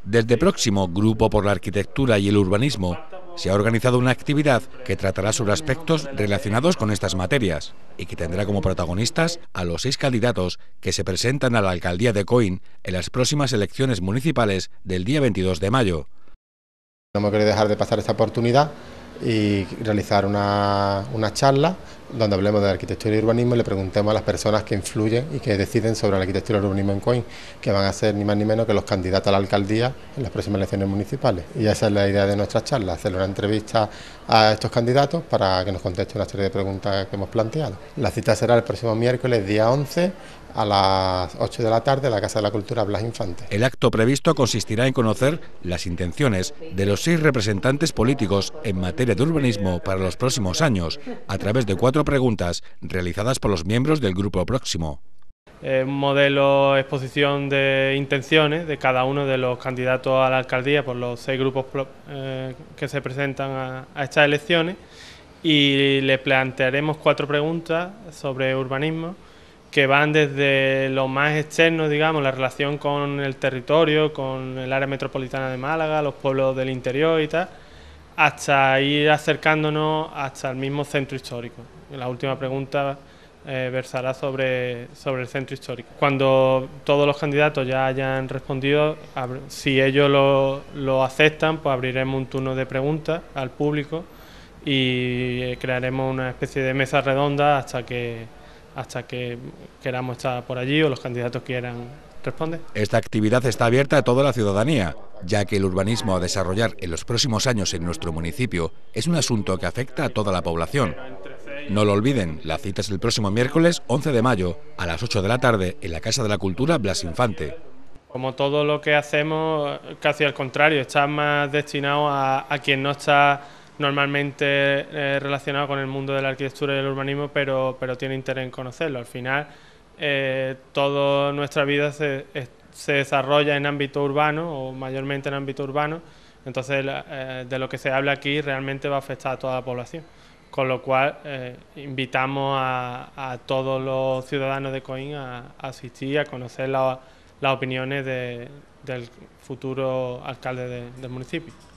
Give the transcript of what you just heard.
Desde Próximo, Grupo por la Arquitectura y el Urbanismo, se ha organizado una actividad que tratará sobre aspectos relacionados con estas materias y que tendrá como protagonistas a los 6 candidatos que se presentan a la alcaldía de Coín en las próximas elecciones municipales del día 22 de mayo. No hemos querido dejar de pasar esta oportunidad y realizar una charla donde hablemos de arquitectura y urbanismo y le preguntemos a las personas que influyen y que deciden sobre la arquitectura y el urbanismo en Coín, que van a ser ni más ni menos que los candidatos a la alcaldía en las próximas elecciones municipales. Y esa es la idea de nuestra charla, hacer una entrevista a estos candidatos para que nos contesten una serie de preguntas que hemos planteado. La cita será el próximo miércoles, día 11, a las 8 de la tarde, en la Casa de la Cultura Blas Infante. El acto previsto consistirá en conocer las intenciones de los 6 representantes políticos en materia de urbanismo para los próximos años, a través de 4 preguntas realizadas por los miembros del Grupo Próximo. Un modelo exposición de intenciones de cada uno de los candidatos a la alcaldía por los 6 grupos que se presentan a estas elecciones, y le plantearemos 4 preguntas sobre urbanismo que van desde lo más externo, digamos, la relación con el territorio, con el área metropolitana de Málaga, los pueblos del interior y tal, hasta ir acercándonos hasta el mismo centro histórico. La última pregunta versará sobre el centro histórico. Cuando todos los candidatos ya hayan respondido, si ellos lo aceptan, pues abriremos un turno de preguntas al público y crearemos una especie de mesa redonda hasta que queramos estar por allí o los candidatos quieran responder. Esta actividad está abierta a toda la ciudadanía, ya que el urbanismo a desarrollar en los próximos años en nuestro municipio es un asunto que afecta a toda la población. No lo olviden, la cita es el próximo miércoles 11 de mayo a las 8 de la tarde en la Casa de la Cultura Blas Infante. Como todo lo que hacemos, casi al contrario, está más destinado a quien no está normalmente relacionado con el mundo de la arquitectura y el urbanismo, pero tiene interés en conocerlo. Al final, toda nuestra vida se desarrolla en ámbito urbano o mayormente en ámbito urbano, entonces de lo que se habla aquí realmente va a afectar a toda la población. Con lo cual invitamos a todos los ciudadanos de Coín a asistir, a conocer las opiniones del futuro alcalde del municipio.